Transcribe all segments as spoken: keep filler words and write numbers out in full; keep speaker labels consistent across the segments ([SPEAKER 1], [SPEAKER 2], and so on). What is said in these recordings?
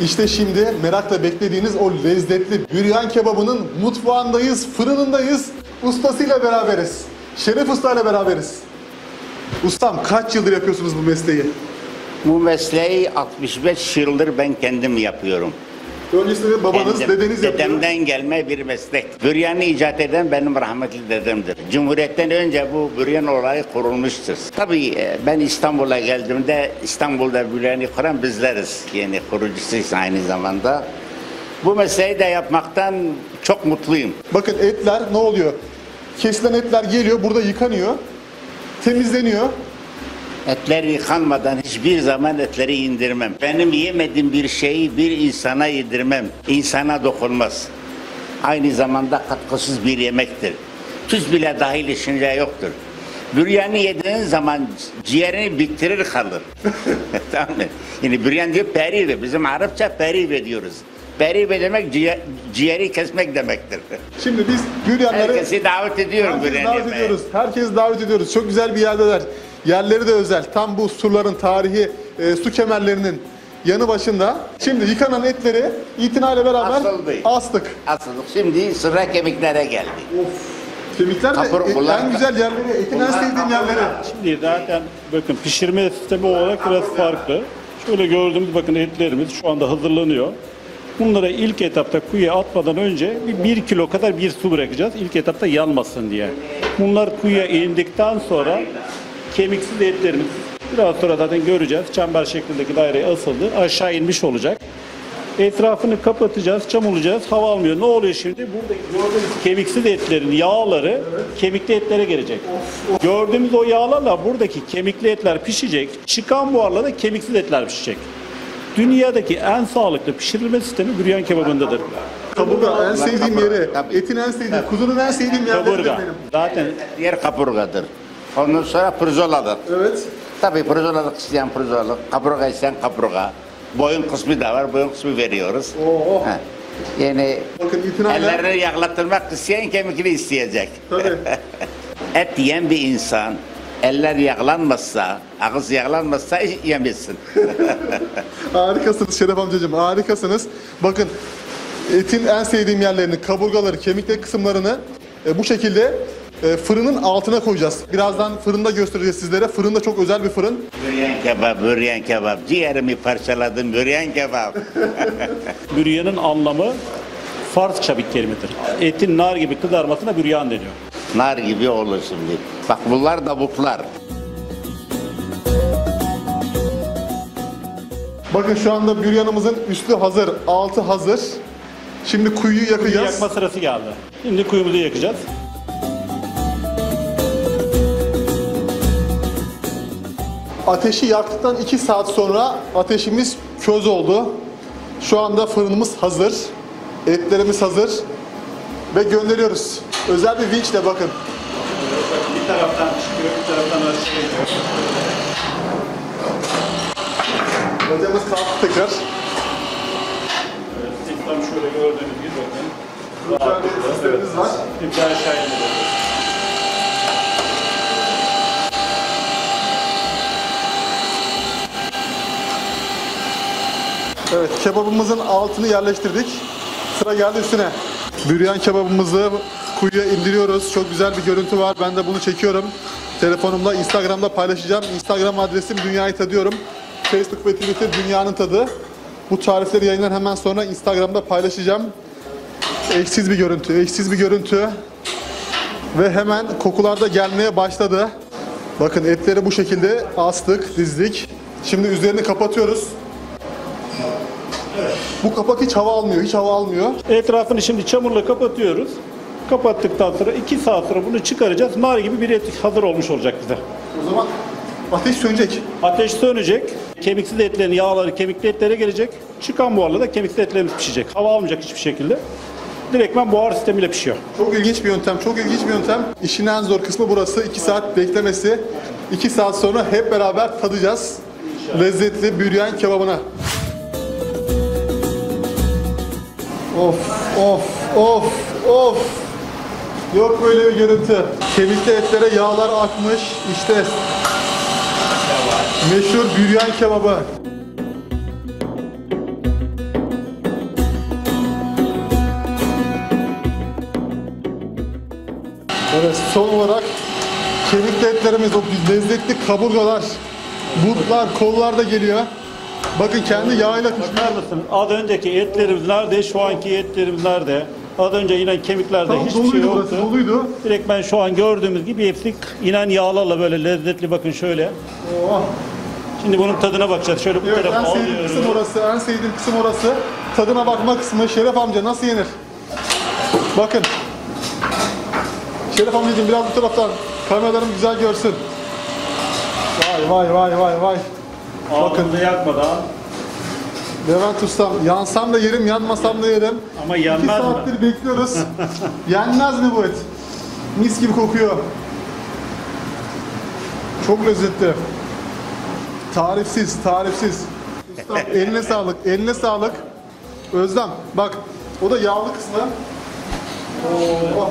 [SPEAKER 1] İşte şimdi merakla beklediğiniz o lezzetli büryan kebabının mutfağındayız, fırınındayız. Ustasıyla beraberiz. Şeref Usta ile beraberiz. Ustam, kaç yıldır yapıyorsunuz bu mesleği?
[SPEAKER 2] Bu mesleği altmış beş yıldır ben kendim yapıyorum.
[SPEAKER 1] Öncesinde babanız,
[SPEAKER 2] Kendim,
[SPEAKER 1] dedeniz yapıyor.
[SPEAKER 2] Dedemden gelme bir meslek. Büryanı icat eden benim rahmetli dedemdir. Cumhuriyetten önce bu büryan olayı kurulmuştur. Tabii ben İstanbul'a geldiğimde İstanbul'da büryanı kuran bizleriz. Yani kurucusuyuz aynı zamanda. Bu mesleği de yapmaktan çok mutluyum.
[SPEAKER 1] Bakın etler ne oluyor? Kesilen etler geliyor, burada yıkanıyor, temizleniyor.
[SPEAKER 2] Etler yıkanmadan hiçbir zaman etleri indirmem. Benim yemediğim bir şeyi bir insana yedirmem. İnsana dokunmaz. Aynı zamanda katkısız bir yemektir. Tuz bile dahil içinde yoktur. Büryanı yediğin zaman ciğerini bitirir kalır. Tamam mı? Yani büryan diyor perive. Bizim Arapça perive diyoruz. Perive demek ciğer, ciğeri kesmek demektir.
[SPEAKER 1] Şimdi biz büryanları...
[SPEAKER 2] Herkesi davet ediyorum
[SPEAKER 1] Herkesi
[SPEAKER 2] büryan
[SPEAKER 1] davet
[SPEAKER 2] yemeye.
[SPEAKER 1] ediyoruz. Herkesi davet ediyoruz. Çok güzel bir yerdeler. Yerleri de özel. Tam bu surların tarihi e, su kemerlerinin yanı başında. Şimdi yıkanan etleri itinayla beraber
[SPEAKER 2] Asıldı.
[SPEAKER 1] astık.
[SPEAKER 2] Asıldık. Şimdi sıra kemiklere geldi.
[SPEAKER 1] Kemikler de
[SPEAKER 2] Kapur-
[SPEAKER 1] et-
[SPEAKER 2] bunlar-
[SPEAKER 1] en güzel yerleri, etin en sevdiğim yerleri.
[SPEAKER 3] Şimdi zaten bakın pişirme sistemi olarak biraz farklı. Şöyle gördüğümüz bakın etlerimiz şu anda hazırlanıyor. Bunlara ilk etapta kuyuya atmadan önce bir, bir kilo kadar bir su bırakacağız. İlk etapta yanmasın diye. Bunlar kuyuya indikten sonra kemiksiz etlerimiz biraz sonra zaten göreceğiz. Çember şeklindeki daireye asıldı. Aşağı inmiş olacak. Etrafını kapatacağız, çamurlayacağız. Hava almıyor. Ne oluyor şimdi? Buradaki gördüğünüz kemiksiz etlerin yağları kemikli etlere gelecek. Gördüğümüz o yağlarla buradaki kemikli etler pişecek. Çıkan buharla da kemiksiz etler pişecek. Dünyadaki en sağlıklı pişirilme sistemi büryan kebabındadır.
[SPEAKER 1] Kaburga en sevdiğim yeri,
[SPEAKER 2] Tabii.
[SPEAKER 1] etin en sevdiğim, kuzunun en sevdiğim yerleri
[SPEAKER 3] Kaburga.
[SPEAKER 1] benim.
[SPEAKER 3] Zaten
[SPEAKER 2] Diğer kaburgadır. Ondan sonra pırzoladır.
[SPEAKER 1] Evet.
[SPEAKER 2] Tabii pırzolalık isteyen pırzolalık, kaburga isteyen kaburga. Boyun kısmı da var, boyun kısmı veriyoruz.
[SPEAKER 1] Oo.
[SPEAKER 2] Ha. Yani
[SPEAKER 1] Bakın itinayla.
[SPEAKER 2] ellerini yağlatırmak isteyen kemikli isteyecek.
[SPEAKER 1] Tabii.
[SPEAKER 2] Et yiyen bir insan, eller yağlanmazsa, ağız yağlanmazsa yemesin.
[SPEAKER 1] Harikasınız Şeref amcacığım, harikasınız. Bakın etin en sevdiğim yerlerini, kaburgaları, kemikli kısımlarını e, bu şekilde e, fırının altına koyacağız. Birazdan fırında göstereceğiz sizlere. Fırında çok özel bir fırın.
[SPEAKER 2] Büryan kebap, büryan kebap. Ciğerimi parçaladım, büryan kebap.
[SPEAKER 3] büryanın anlamı Farsça bir kelimedir. Etin nar gibi kızarmasına büryan deniyor.
[SPEAKER 2] Nar gibi olur şimdi. Bak bunlar davuklar.
[SPEAKER 1] Bakın şu anda büryanımızın üstü hazır, altı hazır. Şimdi kuyuyu
[SPEAKER 3] Kuyu
[SPEAKER 1] yakacağız.
[SPEAKER 3] yakma sırası geldi. Şimdi kuyumuzu yakacağız.
[SPEAKER 1] Ateşi yaktıktan iki saat sonra ateşimiz köz oldu. Şu anda fırınımız hazır. Etlerimiz hazır. Ve gönderiyoruz. Özel bir vinçle bakın.
[SPEAKER 3] Bir taraftan çıkıyor, bir taraftan aşağı iniyor.
[SPEAKER 1] Bacamız kalktı tekrar.
[SPEAKER 3] Evet, tam şöyle gördüğünüz gibi bakın.
[SPEAKER 1] Güzel bir sistemimiz var.
[SPEAKER 3] Bir daha aşağı iniyor.
[SPEAKER 1] Evet, kebabımızın altını yerleştirdik. Sıra geldi üstüne. Büryan kebabımızı kuyuya indiriyoruz. Çok güzel bir görüntü var. Ben de bunu çekiyorum. Telefonumda, Instagram'da paylaşacağım. Instagram adresim Dünyayı Tadıyorum. Facebook ve Twitter Dünyanın Tadı. Bu tarifleri yayınlar hemen sonra Instagram'da paylaşacağım. Eşsiz bir görüntü, eşsiz bir görüntü. Ve hemen kokular da gelmeye başladı. Bakın etleri bu şekilde astık, dizdik. Şimdi üzerini kapatıyoruz. Bu kapak hiç hava almıyor, hiç hava almıyor.
[SPEAKER 3] Etrafını şimdi çamurla kapatıyoruz. Kapattıktan sonra iki saat sonra bunu çıkaracağız. Nar gibi bir et hazır olmuş olacak bize.
[SPEAKER 1] O zaman ateş sönecek.
[SPEAKER 3] Ateş sönecek. Kemiksiz etlerin yağları kemikli etlere gelecek. Çıkan buharla da kemiksiz etlerimiz pişecek. Hava almayacak hiçbir şekilde. Direktmen buhar sistemiyle pişiyor.
[SPEAKER 1] Çok ilginç bir yöntem, çok ilginç bir yöntem. İşin en zor kısmı burası. iki saat beklemesi. iki saat sonra hep beraber tadacağız. Lezzetli büryan kebabına. Of, of, of, of. Yok böyle bir görüntü. Kemikli etlere yağlar akmış. İşte meşhur büryan kebabı. Evet, son olarak kemikli etlerimiz, o lezzetli kaburgalar, butlar, kollar da geliyor. Bakın kendi yağıyla pişmiş.
[SPEAKER 3] Bakar mısınız? Az önceki etlerimiz nerede? Şu anki etlerimiz nerede? Az önce inen kemiklerde
[SPEAKER 1] Tam
[SPEAKER 3] hiçbir şey
[SPEAKER 1] doluydu
[SPEAKER 3] yoktu.
[SPEAKER 1] burası, doluydu.
[SPEAKER 3] Direkt ben şu an gördüğümüz gibi hepsi inen yağlarla böyle lezzetli, bakın şöyle.
[SPEAKER 1] Oh.
[SPEAKER 3] Şimdi bunun tadına bakacağız. Şöyle bu
[SPEAKER 1] Evet,
[SPEAKER 3] tarafa
[SPEAKER 1] en sevdiğim kısım
[SPEAKER 3] alıyorum.
[SPEAKER 1] orası, en sevdiğim kısım orası. Tadına bakma kısmı. Şeref amca nasıl yenir? Bakın. Şeref amcacığım biraz bu taraftan. Kameralarım güzel görsün. Vay vay vay vay vay.
[SPEAKER 3] Bakın yakmadan.
[SPEAKER 1] Levent ustam, yansam da yerim, yanmasam da yerim.
[SPEAKER 3] Ama
[SPEAKER 1] İki
[SPEAKER 3] yenmez mi?
[SPEAKER 1] saattir bekliyoruz. Yenmez mi bu et? Mis gibi kokuyor. Çok lezzetli. Tarifsiz, tarifsiz. Ustam eline sağlık, eline sağlık. Özlem, bak o da yağlı kısmı. Oo.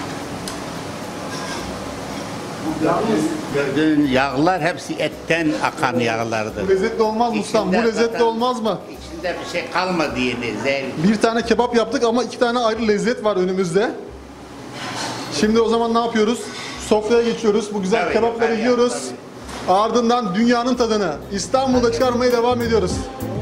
[SPEAKER 1] Yalnız
[SPEAKER 2] Gördüğün yağlar hepsi etten akan yağlardır.
[SPEAKER 1] bu lezzetli olmaz mı ustam? Bu
[SPEAKER 2] İçinde
[SPEAKER 1] lezzetli
[SPEAKER 2] zaten-
[SPEAKER 1] olmaz mı?
[SPEAKER 2] İçinde bir şey kalmadı yeni. Zehir.
[SPEAKER 1] Bir tane kebap yaptık ama iki tane ayrı lezzet var önümüzde. Şimdi o zaman ne yapıyoruz? Sofraya geçiyoruz. Bu güzel
[SPEAKER 2] Tabii,
[SPEAKER 1] kebapları
[SPEAKER 2] tabii,
[SPEAKER 1] yiyoruz.
[SPEAKER 2] tabii.
[SPEAKER 1] Ardından dünyanın tadını İstanbul'da çıkarmaya devam ediyoruz.